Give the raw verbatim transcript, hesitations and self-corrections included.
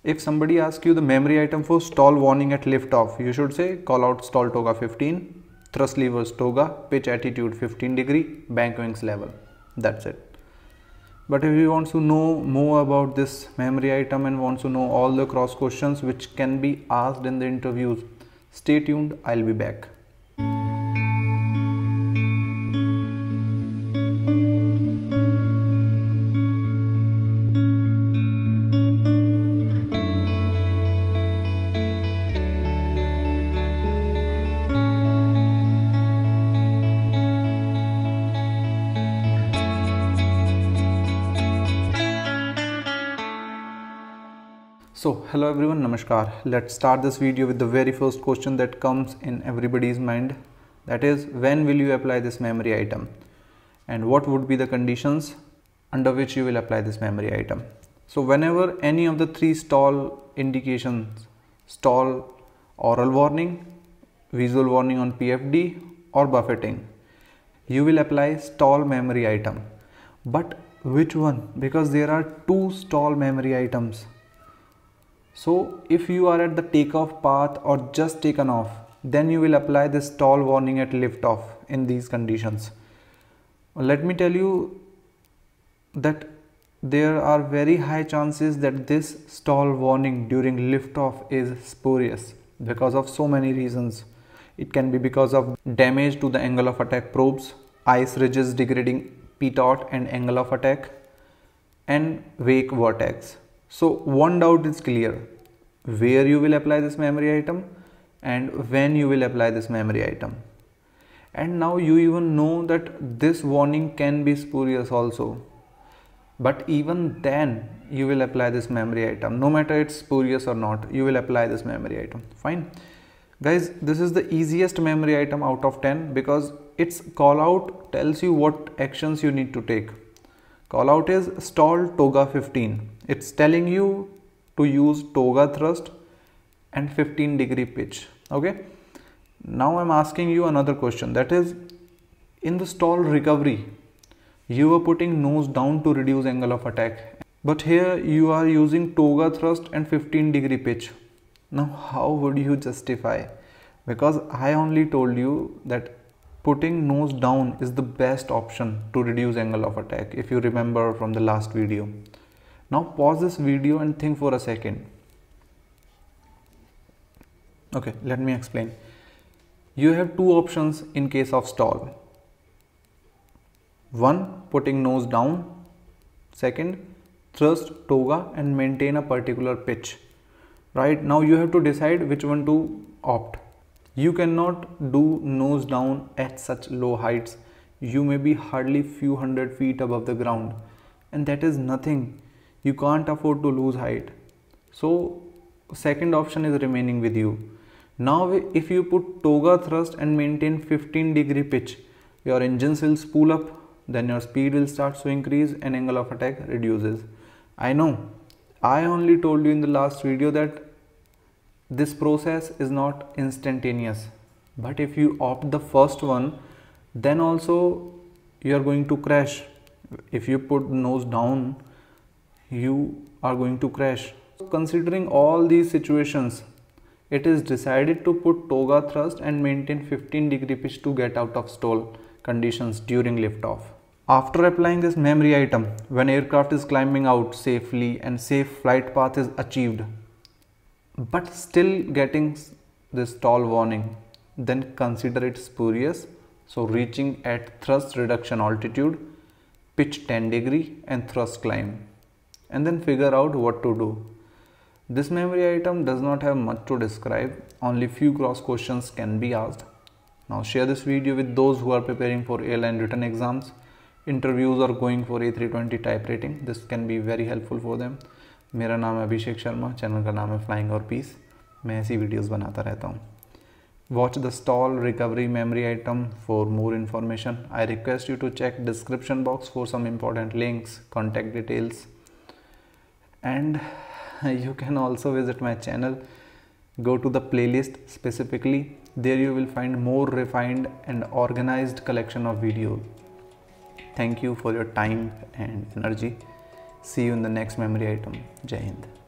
If somebody asks you the memory item for stall warning at liftoff, you should say call out stall toga fifteen, thrust levers toga, pitch attitude fifteen degree, bank wings level. That's it. But if you want to know more about this memory item and want to know all the cross questions which can be asked in the interviews, stay tuned, I'll be back. So hello everyone, Namaskar. Let's start this video with the very first question that comes in everybody's mind. That is, when will you apply this memory item? And what would be the conditions under which you will apply this memory item? So whenever any of the three stall indications, stall oral warning, visual warning on P F D or buffeting, you will apply stall memory item. But which one? Because there are two stall memory items. So if you are at the takeoff path or just taken off, then you will apply this stall warning at liftoff in these conditions. Let me tell you that there are very high chances that this stall warning during liftoff is spurious because of so many reasons. It can be because of damage to the angle of attack probes, ice ridges degrading pitot and angle of attack, and wake vortex. So one doubt is clear: where you will apply this memory item and when you will apply this memory item. And now you even know that this warning can be spurious also. But even then you will apply this memory item. No matter it's spurious or not, you will apply this memory item. Fine. Guys, this is the easiest memory item out of ten because its call out tells you what actions you need to take. Call out is stall toga fifteen. It's telling you to use toga thrust and fifteen degree pitch. Okay. Now I'm asking you another question, that is, in the stall recovery, you were putting nose down to reduce angle of attack. But here you are using toga thrust and fifteen degree pitch. Now how would you justify? Because I only told you that putting nose down is the best option to reduce angle of attack, if you remember from the last video. Now pause this video and think for a second. Okay, let me explain. You have two options in case of stall. One, putting nose down. Second, thrust toga and maintain a particular pitch. Right, now you have to decide which one to opt. You cannot do nose down at such low heights. You may be hardly few hundred feet above the ground, and that is nothing. You can't afford to lose height. So second option is remaining with you. Now if you put toga thrust and maintain fifteen degree pitch, your engines will spool up, then your speed will start to increase and angle of attack reduces. I know, I only told you in the last video that this process is not instantaneous, but if you opt the first one, then also you are going to crash. If you put nose down, you are going to crash. Considering all these situations, it is decided to put toga thrust and maintain fifteen degree pitch to get out of stall conditions during liftoff. After applying this memory item, when aircraft is climbing out safely and safe flight path is achieved, but still getting this stall warning, then consider it spurious. So reaching at thrust reduction altitude, pitch ten degree and thrust climb, and then figure out what to do. This memory item does not have much to describe, only few cross questions can be asked. Now share this video with those who are preparing for airline written exams, interviews or going for A three twenty type rating. This can be very helpful for them. मेरा नाम है Abhishek Sharma, channel का नाम है flying और piece. मैं ऐसी videos बनाता रहता हूँ. Watch the stall recovery memory item for more information. I request you to check description box for some important links, contact details, and you can also visit my channel. Go to the playlist specifically. There you will find more refined and organized collection of videos. Thank you for your time and energy. See you in the next memory item. Jai Hind.